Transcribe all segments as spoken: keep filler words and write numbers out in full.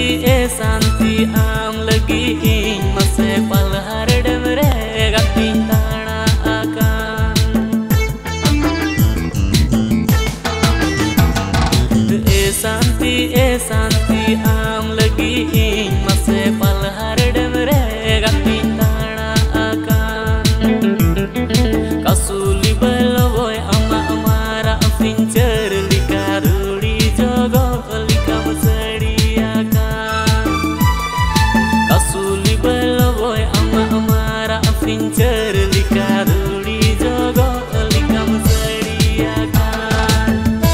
e santi am lagi ing mase palhar demre gating tana akan e santi e santi am lagi ing mase palhar demre gating tana akan kasuli baloy ama amara fincher likaduli jogo likam sediakan kasuli baloy ama amara fincher likaduli jogo likam sediakan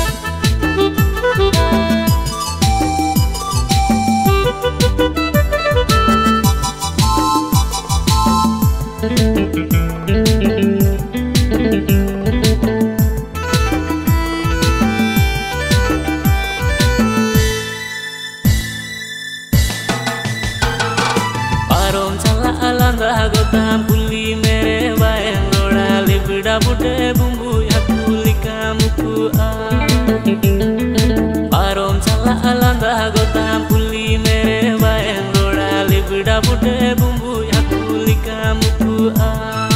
Gotam puli mere bae loda libda bude bumbu yakuli kamuku a parom chala alanda gotam puli mere bae loda libda bude bumbu yakuli kamuku a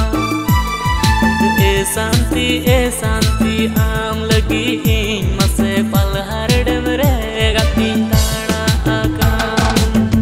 e santi e santi am lagi ing mase palhar demre gating tana akan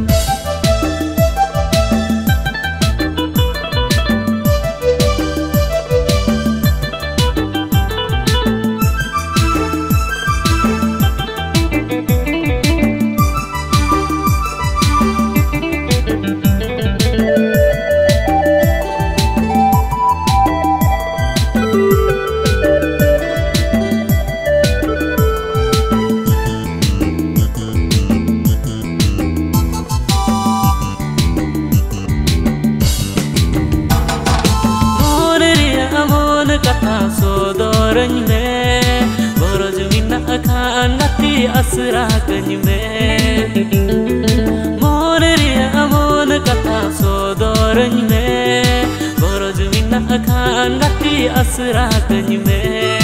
kata sodorany me boroj minna akhan ngati asra kany me mon riya mon kata sodorany me boroj minna akhan ngati asra kany me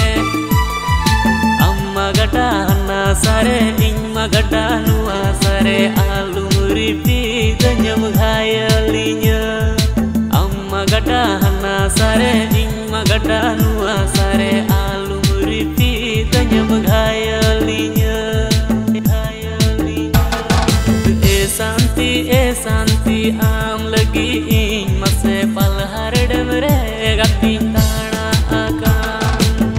amma gata na sare ingma gata nuwa sare alu muripi danyam ghayalinya amma gata na sare gata nuwa sare alu muripi danyam ghayalinya ghayalinya e santi e santi am lagi ing mase palhar demre gating tana akan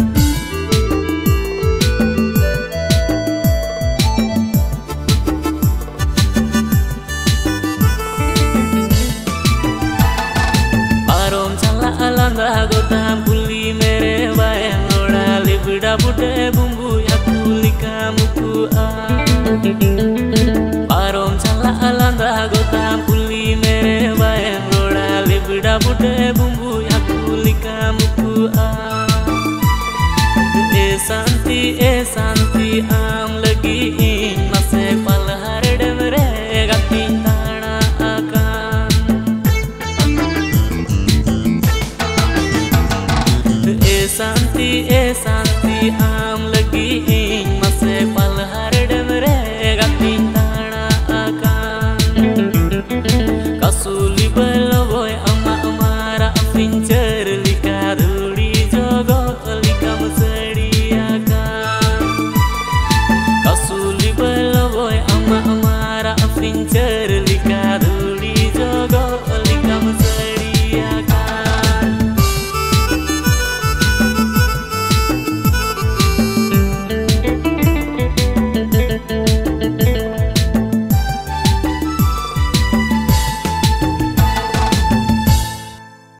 parom chala alanda gotam puli mere bae loda libda bude bumbu yakuli kamuku a parom chala alanda gotam puli mere bae loda libda bude bumbu yakuli kamuku a e santi e santi am lagi ing mase palhar demre gating tana akan e santi e santi am lagi ing mase palhar demre gating tana akan kasuli baloy ama amara fincher likaduli jogo likam sediakan kasuli baloy ama amara fincher